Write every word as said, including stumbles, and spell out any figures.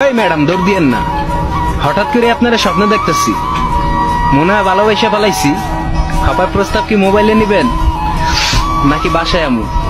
এই ম্যাডাম দৌড় দিয়েন না, হঠাৎ করে আপনারা স্বপ্ন দেখতেছি, মনে হয় ভালোবাসা পালাইছি। খাবার প্রস্তাব কি মোবাইলে নিবেন নাকি বাসায় আমু?